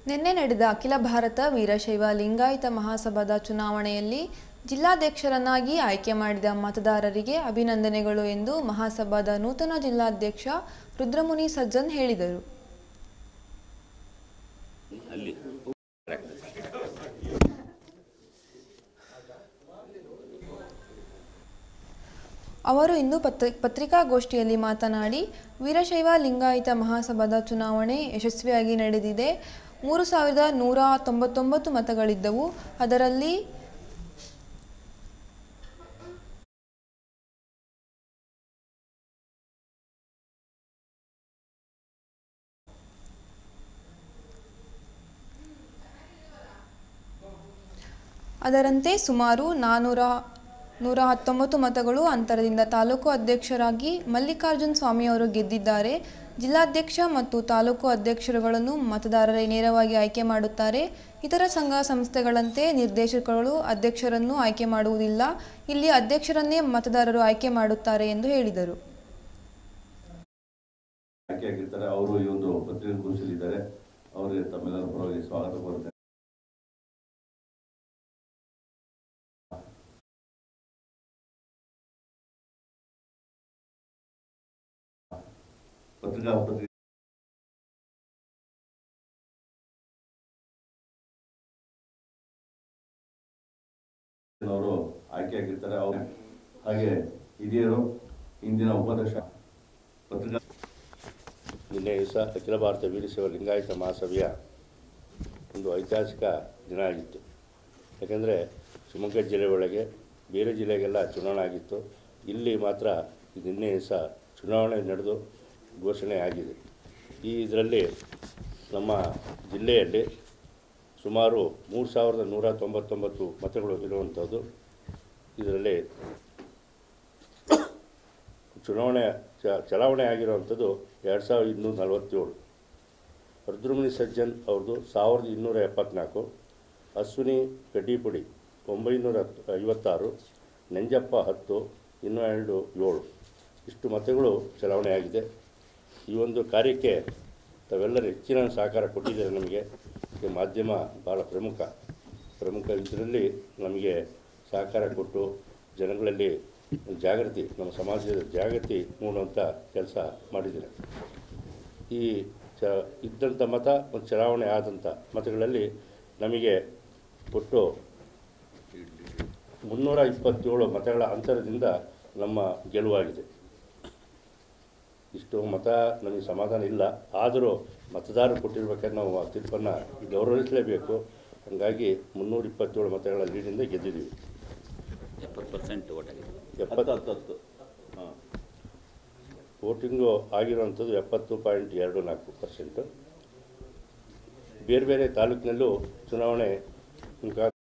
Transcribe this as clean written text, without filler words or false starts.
ನಿನ್ನೆ ನಡೆದ ಅಖಿಲ ಭಾರತ ವೀರಶೈವ ಲಿಂಗಾಯತ ಮಹಾಸಭಾದ ಚುನಾವಣೆಯಲ್ಲಿ ಜಿಲ್ಲಾಧ್ಯಕ್ಷರನ್ನಾಗಿ ಆಯ್ಕೆ ಮಾಡಿದ ಮತದಾರರಿಗೆ ಅಭಿನಂದನೆಗಳು ಎಂದು ಮಹಾಸಭಾದ ನೂತನ ಜಿಲ್ಲಾಧ್ಯಕ್ಷ ರುದ್ರಮುನಿ ಸಜ್ಜನ್ ಹೇಳಿದರು. ಅವರು ಇಂದು ಪತ್ರಿಕಾಗೋಷ್ಠಿಯಲ್ಲಿ ಮಾತನಾಡಿ, ವೀರಶೈವ ಲಿಂಗಾಯತ ಮಹಾಸಭಾದ ಚುನಾವಣೆ ಯಶಸ್ವಿಯಾಗಿ ನಡೆದಿದೆ. 3199 ಮತಗಳಿದ್ದವು. ಅದರಲ್ಲಿ ಅದರಂತೆ ಸುಮಾರು 419 ಮತಗಳು ಅಂತರದಿಂದ ತಾಲೂಕು ಅಧ್ಯಕ್ಷರಾಗಿ ಮಲ್ಲಿಕಾರ್ಜುನ್ ಸ್ವಾಮಿಯವರು ಗೆದ್ದಿದ್ದಾರೆ. ಜಿಲ್ಲಾಧ್ಯಕ್ಷ ಮತ್ತು ತಾಲೂಕು ಅಧ್ಯಕ್ಷರುಗಳನ್ನು ಮತದಾರರೇ ನೇರವಾಗಿ ಆಯ್ಕೆ ಮಾಡುತ್ತಾರೆ. ಇತರ ಸಂಘ ಸಂಸ್ಥೆಗಳಂತೆ ನಿರ್ದೇಶಕರು ಅಧ್ಯಕ್ಷರನ್ನು ಆಯ್ಕೆ ಮಾಡುವುದಿಲ್ಲ. ಇಲ್ಲಿ ಅಧ್ಯಕ್ಷರನ್ನೇ ಮತದಾರರು ಆಯ್ಕೆ ಮಾಡುತ್ತಾರೆ ಎಂದು ಹೇಳಿದರು. ಅವರು ಈ ಒಂದು ಪತ್ರಿಕಾಗೋಷ್ಠಿಯಲ್ಲಿದ್ದಾರೆ. ಅವರಿಗೆ ತಮ್ಮೆಲ್ಲರ ಪರವಾಗಿ ಸ್ವಾಗತ ಕೋರುತ್ತೇನೆ. ಅವರು ಆಯ್ಕೆಯಾಗಿರ್ತಾರೆ. ಅವರು ಹಾಗೆ ಹಿರಿಯರು ಇಂದಿನ ಉಪಾಧ್ಯಕ್ಷ ಪತ್ರಿಕಾ ನಿನ್ನೆ ದಿವಸ ಅಖಿಲ ಭಾರತ ವೀರಶೈವ ಲಿಂಗಾಯತ ಮಹಾಸಭೆಯ ಒಂದು ಐತಿಹಾಸಿಕ ದಿನ ಆಗಿತ್ತು. ಯಾಕೆಂದರೆ ಶಿವಮೊಗ್ಗ ಜಿಲ್ಲೆ ಒಳಗೆ ಬೇರೆ ಜಿಲ್ಲೆಗೆಲ್ಲ ಚುನಾವಣೆ ಆಗಿತ್ತು. ಇಲ್ಲಿ ಮಾತ್ರ ನಿನ್ನೆ ದಿವಸ ಚುನಾವಣೆ ನಡೆದು ಘೋಷಣೆ ಆಗಿದೆ. ಇದರಲ್ಲಿ ನಮ್ಮ ಜಿಲ್ಲೆಯಲ್ಲಿ ಸುಮಾರು 3199 ಮತಗಳು ಇರುವಂಥದ್ದು. ಇದರಲ್ಲಿ ಚಲಾವಣೆ ಆಗಿರುವಂಥದ್ದು 2247. ರುದ್ರಮುನಿ ಸಜ್ಜನ್ ಅವ್ರದ್ದು 1274, ಅಶ್ವಿನಿ ಕಡ್ಡಿಪುಡಿ 956, ನಂಜಪ್ಪ 10, ಇನ್ನೂ 7 ಇಷ್ಟು ಮತಗಳು ಚಲಾವಣೆ ಆಗಿದೆ. ಈ ಒಂದು ಕಾರ್ಯಕ್ಕೆ ತಾವೆಲ್ಲರೂ ಹೆಚ್ಚಿನ ಸಹಕಾರ ಕೊಟ್ಟಿದ್ದಾರೆ. ನಮಗೆ ಈ ಮಾಧ್ಯಮ ಭಾಳ ಪ್ರಮುಖ ಇದರಲ್ಲಿ ನಮಗೆ ಸಹಕಾರ ಕೊಟ್ಟು ಜನಗಳಲ್ಲಿ ಜಾಗೃತಿ, ನಮ್ಮ ಸಮಾಜದ ಜಾಗೃತಿ ಮೂಡುವಂಥ ಕೆಲಸ ಮಾಡಿದ್ದಾರೆ. ಈ ಇದ್ದಂಥ ಮತ ಮತ್ತು ಚಲಾವಣೆ ಆದಂಥ ಮತಗಳಲ್ಲಿ ನಮಗೆ ಒಟ್ಟು 327 ಮತಗಳ ಅಂತರದಿಂದ ನಮ್ಮ ಗೆಲುವಾಗಿದೆ. ಇಷ್ಟು ಮತ ನಮಗೆ ಸಮಾಧಾನ ಇಲ್ಲ. ಆದರೂ ಮತದಾರರು ಕೊಟ್ಟಿರ್ಬೇಕಾದ್ರೆ ನಾವು ಆ ತೀರ್ಪನ್ನು ಗೌರವಿಸಲೇಬೇಕು. ಹಾಗಾಗಿ 327 ಮತಗಳ ಲೀಡಿಂದ ಗೆದ್ದಿದ್ದೀವಿ. 70% ವೋಟ್ ಆಗಿದೆ. 70 ವೋಟಿಂಗು ಆಗಿರುವಂಥದ್ದು 70.24%. ಬೇರೆ ಬೇರೆ ತಾಲೂಕಿನಲ್ಲೂ ಚುನಾವಣೆ